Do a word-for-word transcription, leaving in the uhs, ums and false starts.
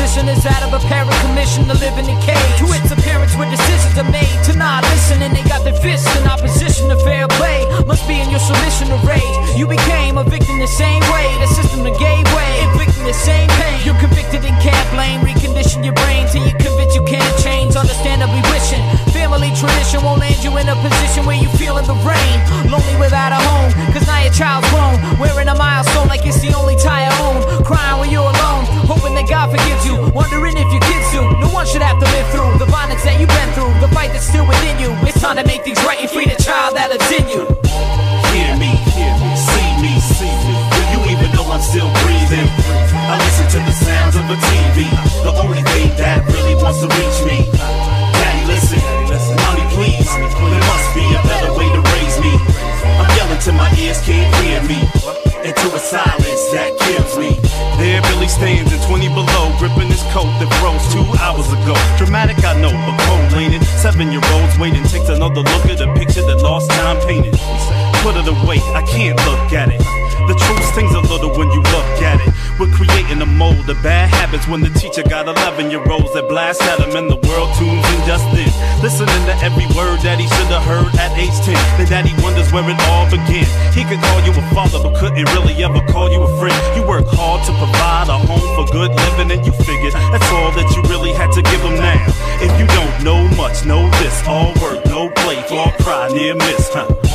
position is that of a parent commissioned to live in a cage. To its appearance where decisions are made to not listen, and they got their fists in opposition to fair play. Must be in your submission to rage. You became a victim the same way the system that gave way, inflicting the same pain. You're convicted and can't blame. Recondition your brain till you're convinced you can't change. Understandably wishing family tradition won't land you in a position where you feel in the rain, lonely without a home, cause now your child's grown, wearing a milestone like it's the only tie I own, crying when you're alone, hoping that God forgives you, wondering if your kids do. No one should have to live through the violence that you've been through, the fight that's still within you. It's time to make things right and free the child that lives in you. Hear me, hear me, see me, see me. Do you even know I'm still breathing? I listen to the sounds of a T V, the only thing that really wants to reach me. Daddy, listen, mommy, please. There must be a better way to raise me. I'm yelling till my ears can't hear me, into a silence that kills me. There Billy stands in twenty below, gripping his coat that froze two hours ago. Dramatic, I know, but cold ain't it? Seven-year-olds waiting, takes another look at a picture that lost time painted. Put it away, I can't look at it. The truth stings a little when you look at it. We're creating a mold of bad habits when the teacher got eleven-year-olds that blast at him and the world tunes in just then. Listening to every word that he should have heard at age ten. Then daddy wonders where it all began. He could call you a father but couldn't really ever call you a friend. You work hard to provide a home for good living and you figured that's all that you really had to give him now. If you don't know much, know this: all work, no play, all cry, near miss, huh?